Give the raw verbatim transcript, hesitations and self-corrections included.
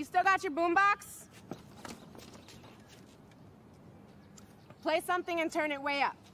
still got your boombox? Play something and turn it way up.